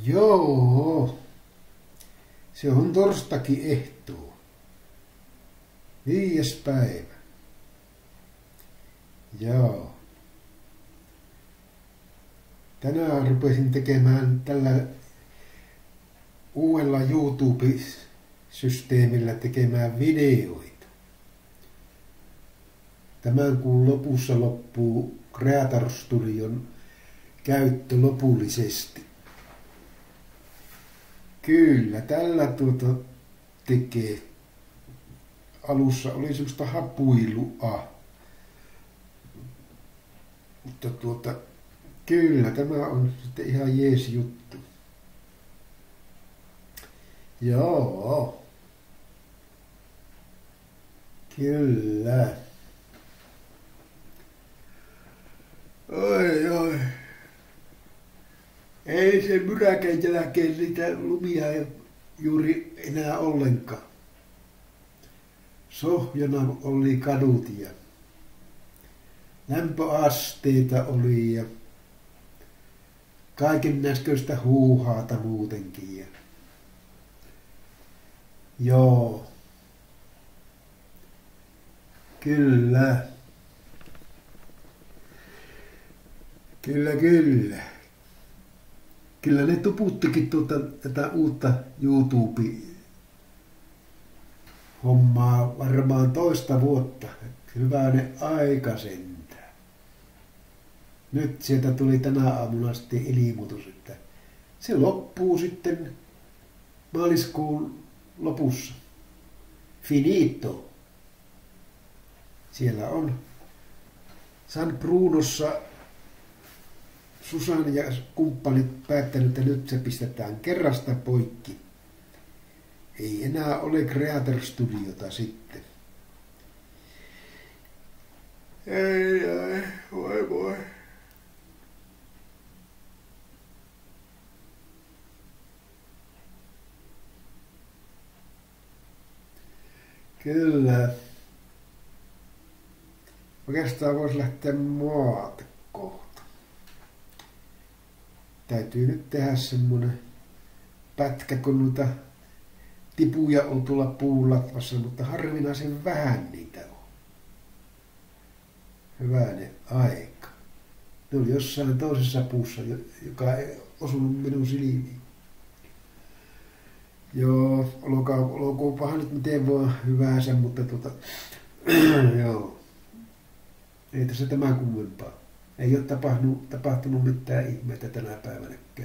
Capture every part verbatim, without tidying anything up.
Joo. Se on torstakin ehtoo. Viides päivä. Joo. Tänään rupesin tekemään tällä uudella YouTube-systeemillä tekemään videoita. Tämän kuun lopussa loppuu Creator Studion käyttö lopullisesti. Kyllä, tällä tuota tekee. Alussa oli semmoista hapuilua. Mutta tuota, kyllä, tämä on sitten ihan jees juttu. Joo. Kyllä. Oi, oi. Ei se myräkän jälkeen niitä lumia juuri enää ollenkaan. Sohjona oli kadut ja lämpöasteita oli ja kaiken näköistä huuhaata muutenkin. Ja joo. Kyllä. Kyllä, kyllä. Kyllä ne tuputtikin tuota, tätä uutta YouTube-hommaa varmaan toista vuotta. Hyvänen aika sentään. Nyt sieltä tuli tänä aamuna sitten ilmoitus, että se loppuu sitten maaliskuun lopussa. Finito. Siellä on San Brunossa Susan ja kumppanit päättänyt, että nyt se pistetään kerrasta poikki. Ei enää ole Creator Studiota sitten. Ei, ei, voi voi. Kyllä. Oikeastaan voisi lähteä maata kohta. Täytyy nyt tehdä semmonen pätkä, kun noita tipuja on tuolla puulatvassa, mutta harvinaisen vähän niitä on. Hyvänen aika. Ne oli jossain toisessa puussa, joka ei osunut minun silmiin. Joo, olkoopahan nyt miten vaan hyvänsä, mutta tota, joo. Ei tässä tämän kummempaa. Ei ole tapahtunut, tapahtunut mitään ihmeitä tänä päivänäkään.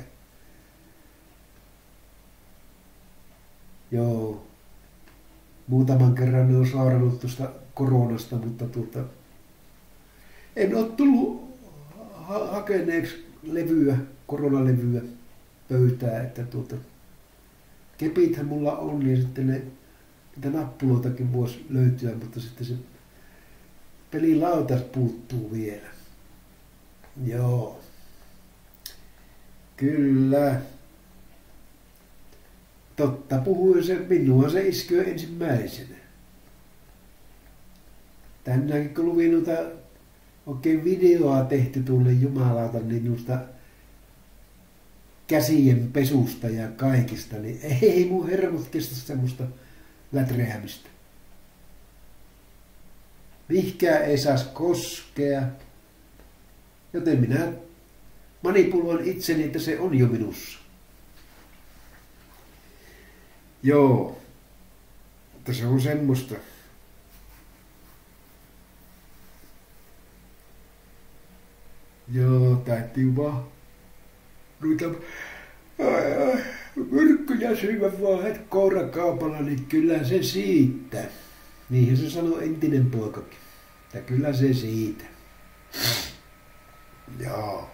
Joo. Muutaman kerran ne on saarannut tuosta koronasta, mutta tuota, en ole tullut ha- hakeneeksi levyä, koronalevyä pöytää, että tuota, kepithän mulla on ja sitten ne, niitä nappuloitakin voisi löytyä, mutta sitten se pelilautas puuttuu vielä. Joo. Kyllä. Totta puhuin se, minua se iskyy ensimmäisenä. Tänäänkin kun luvin noita oikein videoa tehty tuolle jumalauta, niin noista käsien pesusta ja kaikista, niin ei mun hermot kestä semmoista lätreämistä. Mihkään ei saisi koskea, joten minä manipuloin itseni, että se on jo minussa. Joo, mutta se on semmoista. Joo, täytyy vaan noita myrkkyjä syödä vaan heti kourakaupalla, niin kyllä se siitä. Niinhän se sanoi entinen poikakin. Ja kyllä se siitä. Joo.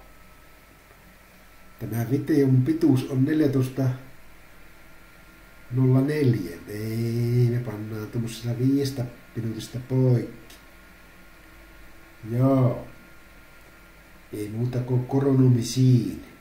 Tämä videon pituus on neljätoista nolla neljä. Ei, me pannaan tuollaisella viidestä minuutista poikki. Joo. Ei muuta kuin koronomisiin.